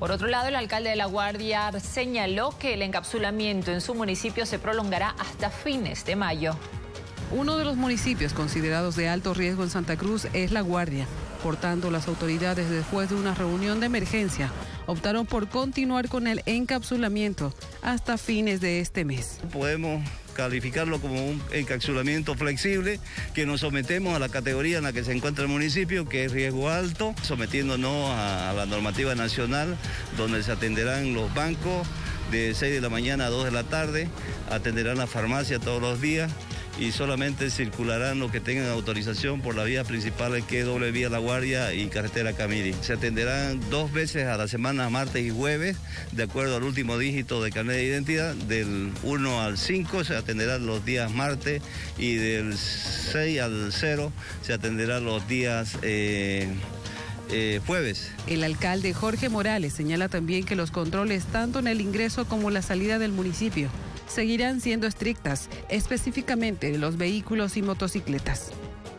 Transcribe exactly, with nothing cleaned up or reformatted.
Por otro lado, el alcalde de La Guardia señaló que el encapsulamiento en su municipio se prolongará hasta fines de mayo. Uno de los municipios considerados de alto riesgo en Santa Cruz es La Guardia. Por tanto, las autoridades, después de una reunión de emergencia, optaron por continuar con el encapsulamiento hasta fines de este mes. Podemos calificarlo como un encapsulamiento flexible, que nos sometemos a la categoría en la que se encuentra el municipio, que es riesgo alto, sometiéndonos a, a la normativa nacional, donde se atenderán los bancos de seis de la mañana a dos de la tarde, atenderán la farmacia todos los días, y solamente circularán los que tengan autorización por la vía principal, que es doble vía La Guardia y carretera Camiri. Se atenderán dos veces a la semana, martes y jueves, de acuerdo al último dígito de carnet de identidad. Del uno al cinco se atenderán los días martes y del seis al cero se atenderán los días eh, eh, jueves. El alcalde Jorge Morales señala también que los controles tanto en el ingreso como la salida del municipio seguirán siendo estrictas, específicamente los vehículos y motocicletas.